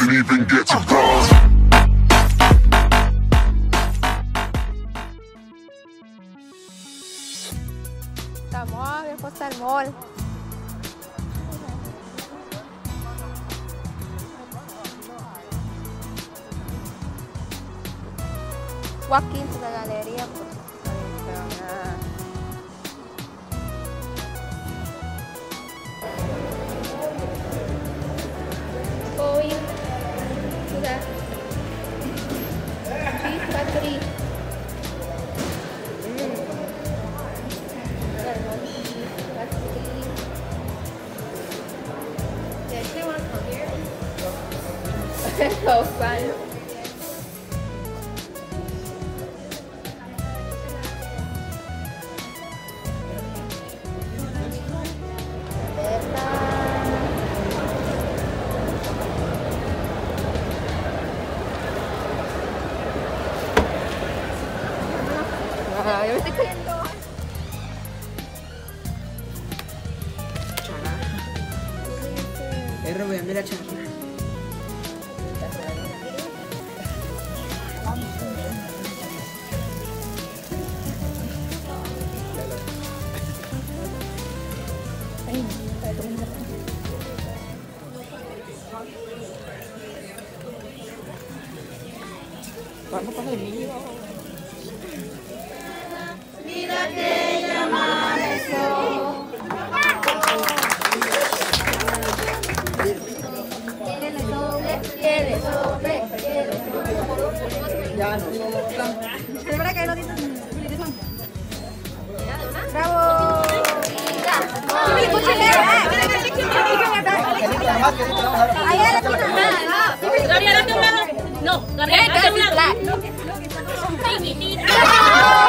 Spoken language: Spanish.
can't even get to bronze. Estamos en Costa del Mall. Walking to la galería. Going to the cheese factory. So fun. Yo me estoy cayendo. Voy a mirar charla. Vamos para el mío. Mira que ya amaneció. Quiere sobre. Ya no. Celebra que no tiene. ¡Bravo! Gabriela, hazte un lado. No, Gabriela, hazte un lado.